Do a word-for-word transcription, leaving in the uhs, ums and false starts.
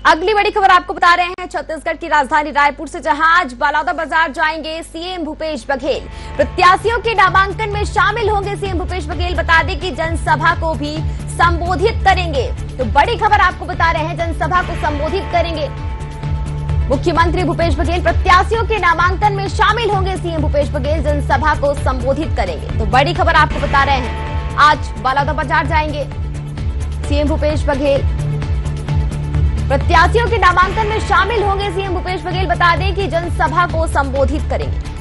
अगली बड़ी खबर आपको बता रहे हैं छत्तीसगढ़ की राजधानी रायपुर से, जहां आज बलौदाबाजार जाएंगे सीएम भूपेश बघेल। प्रत्याशियों के नामांकन में शामिल होंगे सीएम भूपेश बघेल। बता दें कि जनसभा को भी संबोधित करेंगे। तो बड़ी खबर आपको बता रहे हैं, जनसभा को संबोधित करेंगे मुख्यमंत्री भूपेश बघेल। प्रत्याशियों के नामांकन में शामिल होंगे सीएम भूपेश बघेल, जनसभा को संबोधित करेंगे। तो बड़ी खबर आपको बता रहे हैं, आज बलौदाबाजार जाएंगे सीएम भूपेश बघेल। प्रत्याशियों के नामांकन में शामिल होंगे सीएम भूपेश बघेल। बता दें कि जनसभा को संबोधित करेंगे।